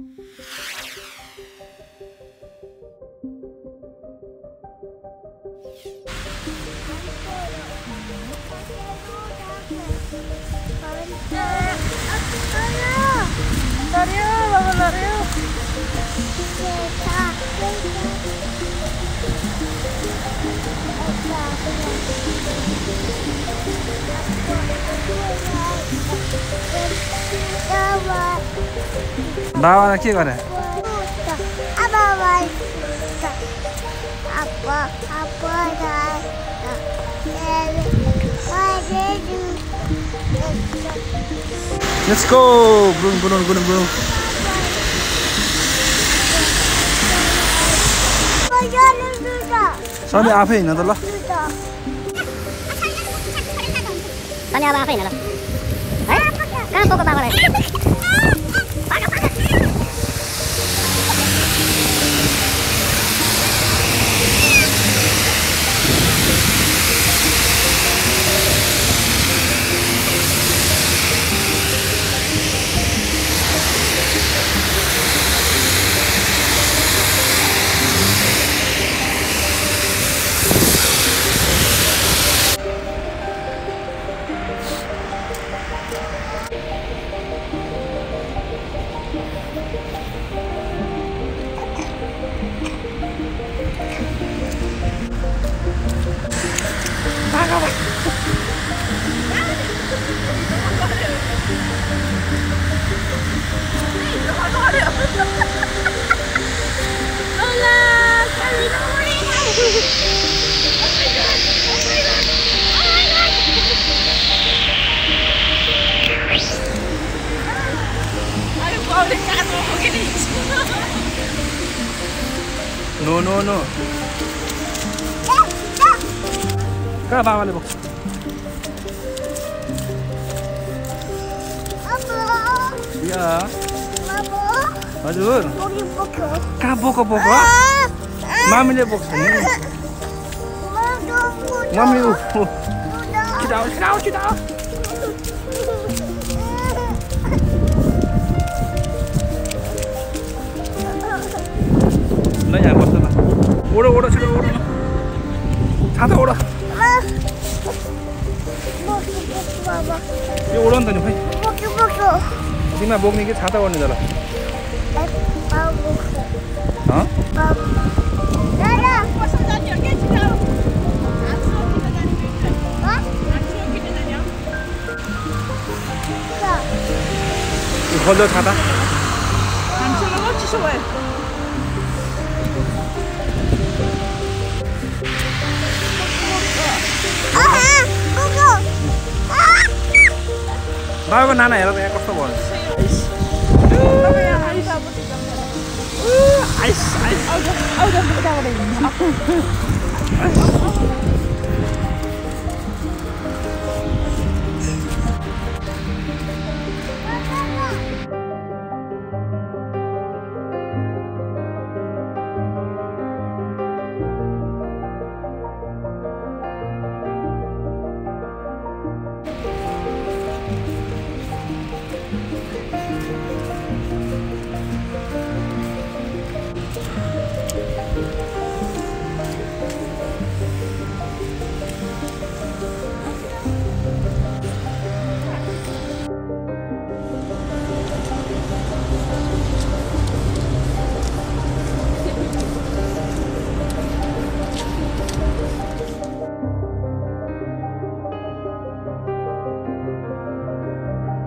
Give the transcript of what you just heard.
बाबालाई के गरे? Let's go! Burung. Sani आफै हिँड्न त ल Sani अब आफै हिँड्न ल है कहाँ बोको बाबालाई No. Kah babaले बोक्छ या हजुर कहाँ बोको मामीले बोक्छ नि मम्मी छिटाउ ल यहाँ बस्छ ल ओडो छिटो ओडो छाता ओडो यो ओडो नि त नि खै तिमीलाई बोक्ने कि छाता ओड्ने त ल खोल्दो छाता बाबाको नाना हेर त यहाँ कस्तो भयो आइस